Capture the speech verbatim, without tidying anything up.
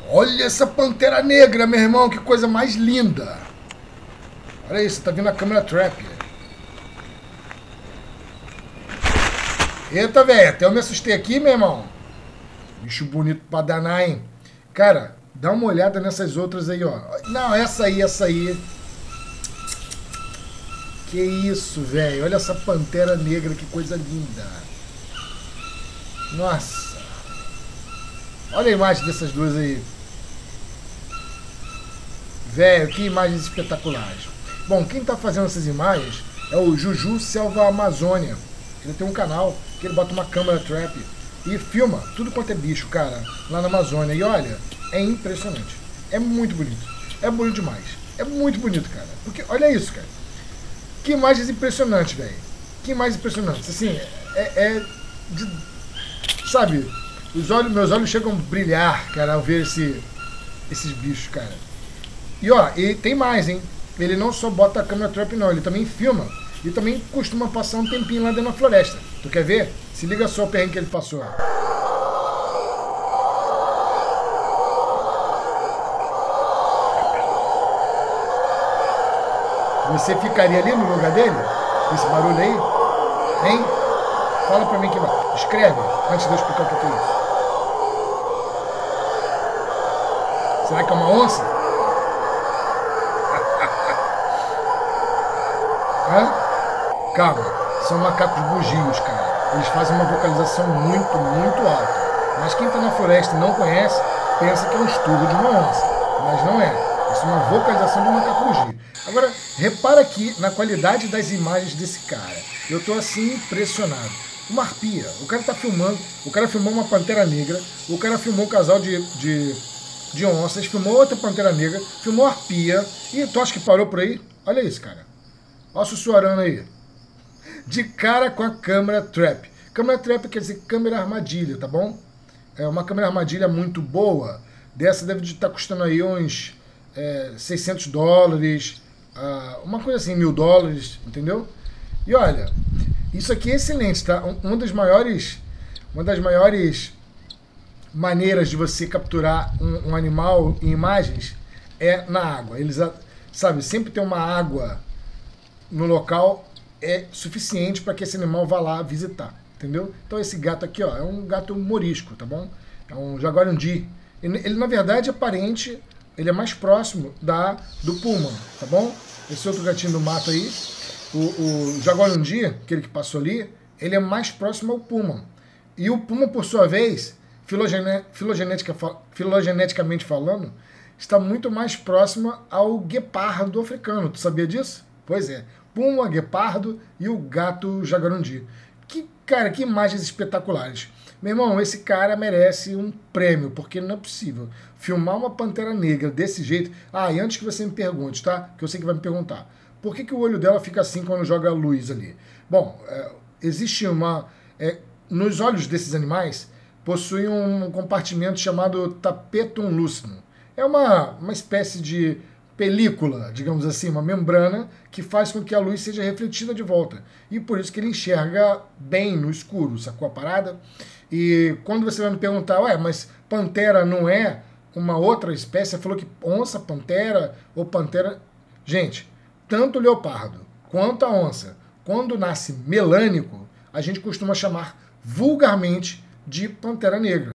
Olha essa pantera negra, meu irmão, que coisa mais linda. Olha isso, tá vindo a câmera trap. Eita, velho, até eu me assustei aqui, meu irmão. Bicho bonito pra danar, hein? Cara, dá uma olhada nessas outras aí, ó. Não, essa aí, essa aí. Que isso, velho. Olha essa pantera negra, que coisa linda. Nossa. Olha a imagem dessas duas aí. Velho, que imagens espetaculares. Bom, quem tá fazendo essas imagens é o Juju Selva Amazônia. Ele tem um canal que ele bota uma câmera trap e filma tudo quanto é bicho, cara, lá na Amazônia. E olha, é impressionante. É muito bonito. É bonito demais. É muito bonito, cara. Porque, olha isso, cara. Que imagens impressionantes, velho. Que imagens impressionantes. Assim, é... é de, sabe, os olhos, meus olhos chegam a brilhar, cara, ao ver esse, esses bichos, cara. E, ó, e tem mais, hein. Ele não só bota a câmera trap, não. Ele também filma. E também costuma passar um tempinho lá dentro da floresta. Tu quer ver? Se liga só o perrengue que ele passou. Você ficaria ali no lugar dele? Esse barulho aí? Hein? Fala pra mim que vai. Escreve, antes de eu explicar o que é isso. Será que é uma onça? Hã? Calma, são macacos bugios, cara. Eles fazem uma vocalização muito, muito alta. Mas quem tá na floresta e não conhece, pensa que é um esturro de uma onça. Mas não é. Isso é uma vocalização de um macaco bugio. Agora, repara aqui na qualidade das imagens desse cara. Eu tô assim impressionado. Uma arpia. O cara tá filmando. O cara filmou uma pantera negra. O cara filmou um casal de, de, de onças. Filmou outra pantera negra. Filmou arpia. E tu acha que parou por aí? Olha isso, cara. Olha o sussurrando aí. De cara com a câmera trap. Câmera trap quer dizer câmera armadilha, tá bom? É uma câmera armadilha muito boa. Dessa deve estar custando aí uns é, seiscentos dólares. Uh, uma coisa assim, mil dólares, entendeu? E olha, isso aqui é excelente, tá? Um, um dos maiores, uma das maiores maneiras de você capturar um, um animal em imagens é na água. Eles, sabe, sempre tem uma água no local é suficiente para que esse animal vá lá visitar, entendeu? Então esse gato aqui, ó, é um gato morisco, tá bom? É um jaguarundi. Ele, ele na verdade é parente, ele é mais próximo da do puma, tá bom? Esse outro gatinho do mato aí, o, o jaguarundi, aquele que passou ali, ele é mais próximo ao puma. E o puma, por sua vez, filogene, filogenética, filogeneticamente falando, está muito mais próximo ao guepardo africano. Tu sabia disso? Pois é. Puma, guepardo e o gato jaguarundi. Que, cara, que imagens espetaculares. Meu irmão, esse cara merece um prêmio, porque não é possível filmar uma pantera negra desse jeito. Ah, e antes que você me pergunte, tá? Que eu sei que vai me perguntar. Por que, que o olho dela fica assim quando joga a luz ali? Bom, é, existe uma... É, nos olhos desses animais, possuem um compartimento chamado tapetum lucidum. É uma, uma espécie de película, digamos assim, uma membrana que faz com que a luz seja refletida de volta. E por isso que ele enxerga bem no escuro, sacou a parada? E quando você vai me perguntar, ué, mas pantera não é uma outra espécie? Você falou que onça, pantera ou pantera... Gente, tanto o leopardo quanto a onça, quando nasce melânico, a gente costuma chamar vulgarmente de pantera negra.